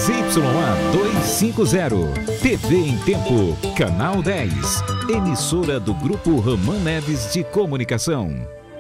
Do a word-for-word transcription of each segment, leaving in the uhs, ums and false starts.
Y A duzentos e cinquenta, T V em Tempo, Canal dez, emissora do Grupo Ramã Neves de Comunicação.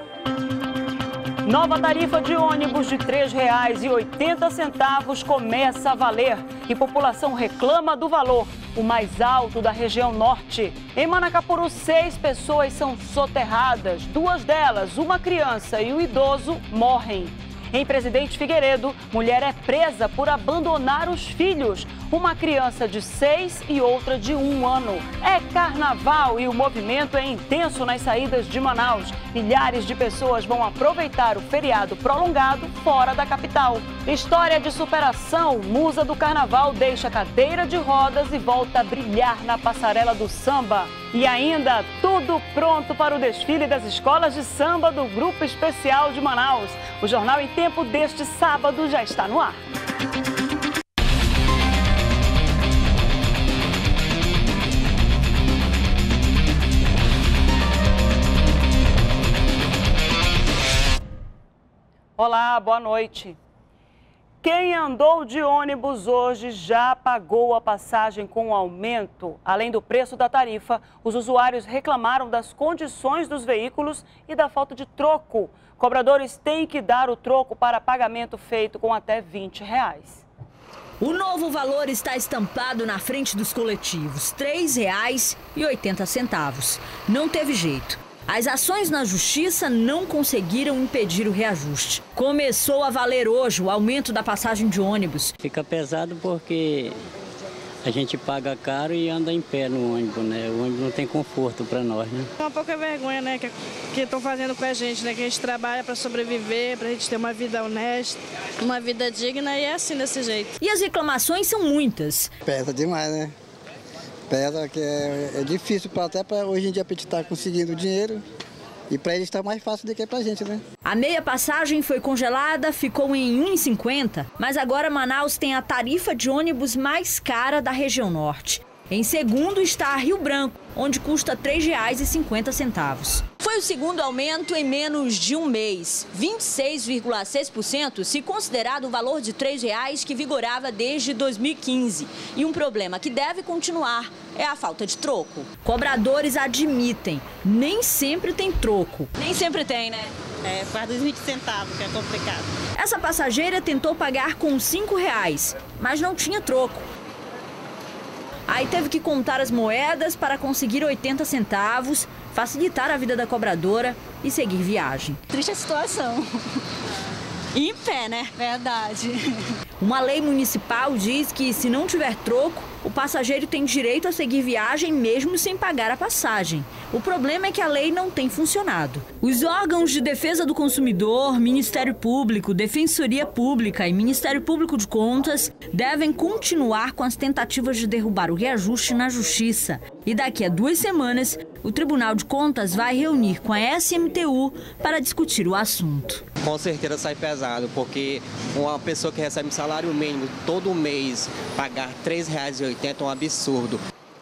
Nova tarifa de ônibus de três reais e oitenta centavos começa a valer e população reclama do valor, o mais alto da região norte. Em Manacapuru, seis pessoas são soterradas, duas delas, uma criança e um idoso, morrem. Em Presidente Figueiredo, mulher é presa por abandonar os filhos, uma criança de seis e outra de um ano. É carnaval e o movimento é intenso nas saídas de Manaus. Milhares de pessoas vão aproveitar o feriado prolongado fora da capital. História de superação, musa do carnaval deixa cadeira de rodas e volta a brilhar na passarela do samba. E ainda tudo pronto para o desfile das escolas de samba do Grupo Especial de Manaus. O Jornal em Tempo deste sábado já está no ar. Olá, boa noite. Quem andou de ônibus hoje já pagou a passagem com o aumento. Além do preço da tarifa, os usuários reclamaram das condições dos veículos e da falta de troco. Cobradores têm que dar o troco para pagamento feito com até vinte reais. O novo valor está estampado na frente dos coletivos, três reais e oitenta centavos. Não teve jeito. As ações na justiça não conseguiram impedir o reajuste. Começou a valer hoje o aumento da passagem de ônibus. Fica pesado porque a gente paga caro e anda em pé no ônibus, né? O ônibus não tem conforto para nós, né? É uma pouca vergonha, né, que estão fazendo com a gente, né? Que a gente trabalha para sobreviver, para a gente ter uma vida honesta, uma vida digna e é assim, desse jeito. E as reclamações são muitas. Pesa demais, né? Pesa que é, é difícil para até para hoje em dia a gente estar conseguindo dinheiro e para eles está mais fácil do que para a gente, né? A meia passagem foi congelada, ficou em um real e cinquenta centavos, mas agora Manaus tem a tarifa de ônibus mais cara da região norte. Em segundo está Rio Branco, onde custa três reais e cinquenta centavos. Foi o segundo aumento em menos de um mês, vinte e seis vírgula seis por cento se considerado o valor de três reais que vigorava desde dois mil e quinze. E um problema que deve continuar é a falta de troco. Cobradores admitem, nem sempre tem troco. Nem sempre tem, né? É, por causa dos vinte centavos, que é complicado. Essa passageira tentou pagar com cinco reais, mas não tinha troco. Aí teve que contar as moedas para conseguir oitenta centavos, facilitar a vida da cobradora e seguir viagem. Triste a situação. E em pé, né? Verdade. Uma lei municipal diz que, se não tiver troco, o passageiro tem direito a seguir viagem mesmo sem pagar a passagem. O problema é que a lei não tem funcionado. Os órgãos de defesa do consumidor, Ministério Público, Defensoria Pública e Ministério Público de Contas devem continuar com as tentativas de derrubar o reajuste na Justiça. E daqui a duas semanas, o Tribunal de Contas vai reunir com a S M T U para discutir o assunto. Com certeza sai pesado, porque uma pessoa que recebe salário mínimo todo mês pagar três reais e oitenta centavos é um absurdo.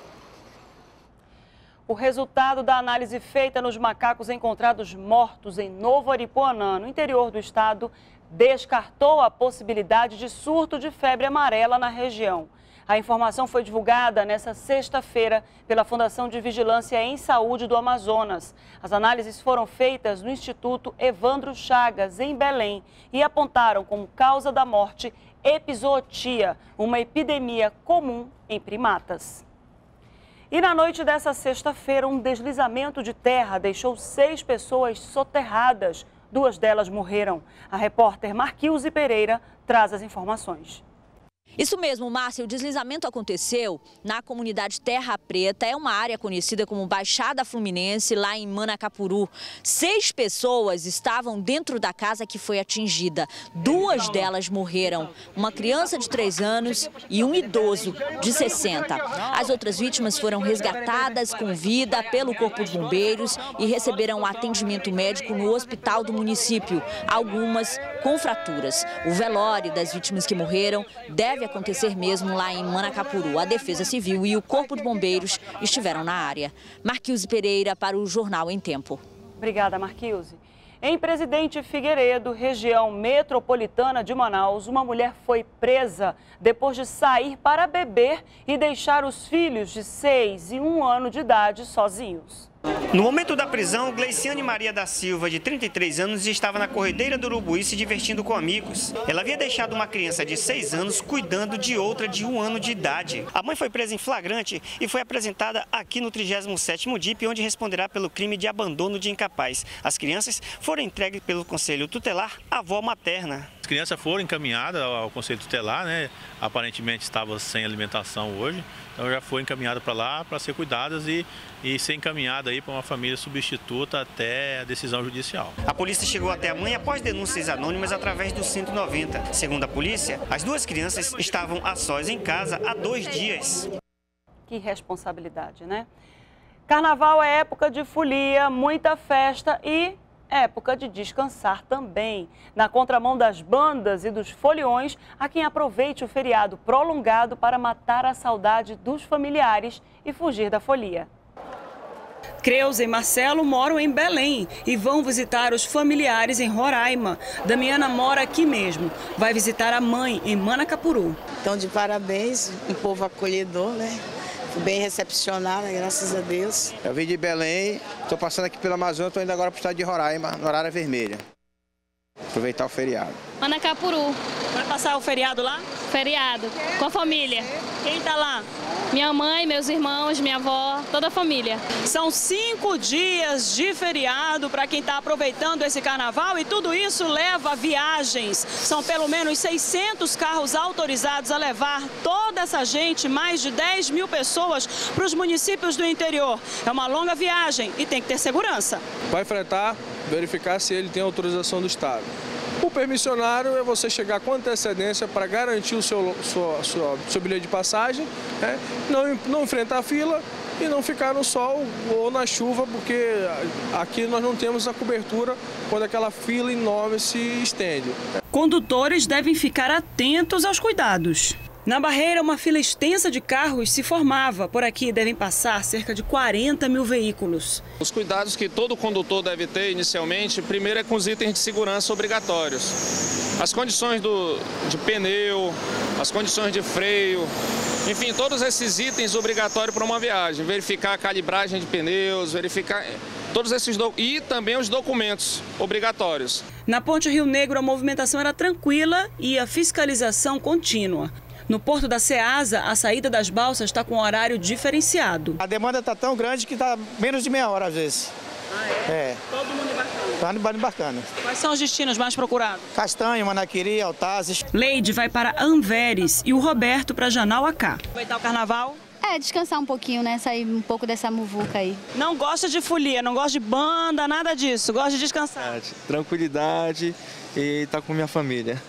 O resultado da análise feita nos macacos encontrados mortos em Novo Aripuanã, no interior do estado, descartou a possibilidade de surto de febre amarela na região. A informação foi divulgada nesta sexta-feira pela Fundação de Vigilância em Saúde do Amazonas. As análises foram feitas no Instituto Evandro Chagas, em Belém, e apontaram como causa da morte epizootia, uma epidemia comum em primatas. E na noite dessa sexta-feira, um deslizamento de terra deixou seis pessoas soterradas. Duas delas morreram. A repórter Marquilze Pereira traz as informações. Isso mesmo, Márcia, o deslizamento aconteceu na comunidade Terra Preta, é uma área conhecida como Baixada Fluminense, lá em Manacapuru. Seis pessoas estavam dentro da casa que foi atingida. Duas delas morreram, uma criança de três anos e um idoso de sessenta. As outras vítimas foram resgatadas com vida pelo Corpo de Bombeiros e receberam atendimento médico no hospital do município, algumas com fraturas. O velório das vítimas que morreram deve acontecer mesmo lá em Manacapuru. A Defesa Civil e o Corpo de Bombeiros estiveram na área. Marquilze Pereira para o Jornal em Tempo. Obrigada, Marquilze. Em Presidente Figueiredo, região metropolitana de Manaus, uma mulher foi presa depois de sair para beber e deixar os filhos de seis e um ano de idade sozinhos. No momento da prisão, Gleiciane Maria da Silva, de trinta e três anos, estava na corredeira do Urubuí se divertindo com amigos. Ela havia deixado uma criança de seis anos cuidando de outra de um ano de idade. A mãe foi presa em flagrante e foi apresentada aqui no trigésimo sétimo D I P, onde responderá pelo crime de abandono de incapaz. As crianças foram entregues pelo Conselho Tutelar à avó materna. As crianças foram encaminhadas ao Conselho Tutelar, né? Aparentemente estava sem alimentação hoje, então já foi encaminhada para lá para ser cuidadas e, e ser encaminhada aí para uma família substituta até a decisão judicial. A polícia chegou até a mãe após denúncias anônimas através do cento e noventa. Segundo a polícia, as duas crianças estavam a sós em casa há dois dias. Que responsabilidade, né? Carnaval é época de folia, muita festa e época de descansar também. Na contramão das bandas e dos foliões, há quem aproveite o feriado prolongado para matar a saudade dos familiares e fugir da folia. Creuza e Marcelo moram em Belém e vão visitar os familiares em Roraima. Damiana mora aqui mesmo. Vai visitar a mãe em Manacapuru. Então, de parabéns, um povo acolhedor, né? Fui bem recepcionada, graças a Deus. Eu vim de Belém, estou passando aqui pela Amazônia, estou indo agora para o estado de Roraima, no horário vermelha. Aproveitar o feriado. Manacapuru. Vai passar o feriado lá? Feriado, com a família. Quem tá lá? Minha mãe, meus irmãos, minha avó, toda a família. São cinco dias de feriado para quem está aproveitando esse carnaval e tudo isso leva viagens. São pelo menos seiscentos carros autorizados a levar toda essa gente, mais de dez mil pessoas, para os municípios do interior. É uma longa viagem e tem que ter segurança. Vai fretar, verificar se ele tem autorização do Estado. O permissionário é você chegar com antecedência para garantir o seu, sua, sua, seu bilhete de passagem, né? não, não enfrentar a fila e não ficar no sol ou na chuva, porque aqui nós não temos a cobertura quando aquela fila enorme se estende. Condutores devem ficar atentos aos cuidados. Na barreira, uma fila extensa de carros se formava. Por aqui devem passar cerca de quarenta mil veículos. Os cuidados que todo condutor deve ter inicialmente, primeiro é com os itens de segurança obrigatórios. As condições do, de pneu, as condições de freio, enfim, todos esses itens obrigatórios para uma viagem. Verificar a calibragem de pneus, verificar todos esses do... e também os documentos obrigatórios. Na Ponte Rio Negro, a movimentação era tranquila e a fiscalização contínua. No Porto da Ceasa, a saída das balsas está com horário diferenciado. A demanda está tão grande que está menos de meia hora às vezes. Ah, é? É. Todo mundo embarcando? Está embarcando. Quais são os destinos mais procurados? Castanho, Manaquiri, Altazes. Leide vai para Anveres e o Roberto para Janauacá. Aproveitar o carnaval? É, descansar um pouquinho, né? Sair um pouco dessa muvuca aí. Não gosta de folia, não gosta de banda, nada disso. Gosta de descansar. Tranquilidade e estar com minha família.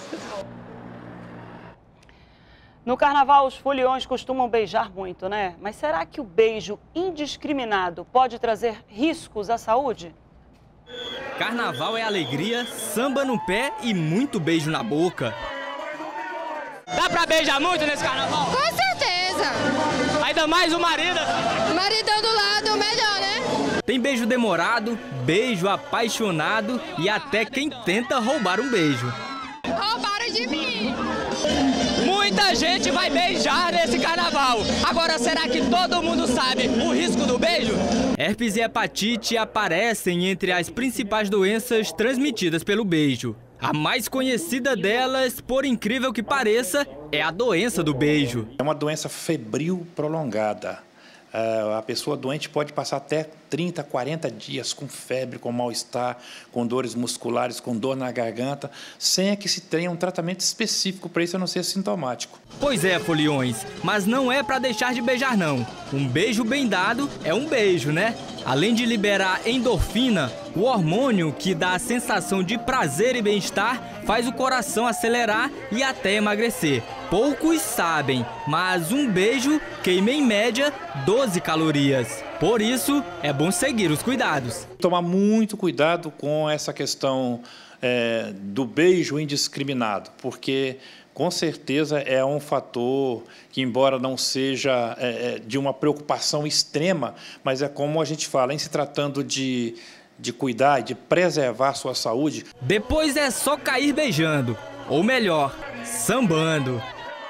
No carnaval, os foliões costumam beijar muito, né? Mas será que o beijo indiscriminado pode trazer riscos à saúde? Carnaval é alegria, samba no pé e muito beijo na boca. Dá pra beijar muito nesse carnaval? Com certeza! Ainda mais o marido. O maridão do lado, melhor, né? Tem beijo demorado, beijo apaixonado e até quem tenta roubar um beijo. Roubaram de mim! Muita gente vai beijar nesse carnaval. Agora, será que todo mundo sabe o risco do beijo? Herpes e hepatite aparecem entre as principais doenças transmitidas pelo beijo. A mais conhecida delas, por incrível que pareça, é a doença do beijo. É uma doença febril prolongada. Uh, a pessoa doente pode passar até trinta, quarenta dias com febre, com mal-estar, com dores musculares, com dor na garganta, sem que se tenha um tratamento específico para isso a não ser sintomático. Pois é, foliões, mas não é para deixar de beijar, não. Um beijo bem dado é um beijo, né? Além de liberar endorfina, o hormônio que dá a sensação de prazer e bem-estar faz o coração acelerar e até emagrecer. Poucos sabem, mas um beijo queima em média doze calorias. Por isso, é bom seguir os cuidados. Tomar muito cuidado com essa questão é, do beijo indiscriminado, porque com certeza é um fator que, embora não seja é, de uma preocupação extrema, mas é como a gente fala, em se tratando de, de cuidar e de preservar a sua saúde. Depois é só cair beijando, ou melhor, sambando.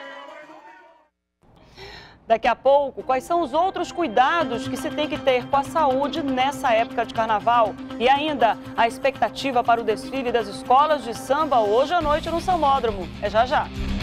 Daqui a pouco, quais são os outros cuidados que se tem que ter com a saúde nessa época de carnaval? E ainda, a expectativa para o desfile das escolas de samba hoje à noite no Sambódromo. É já já.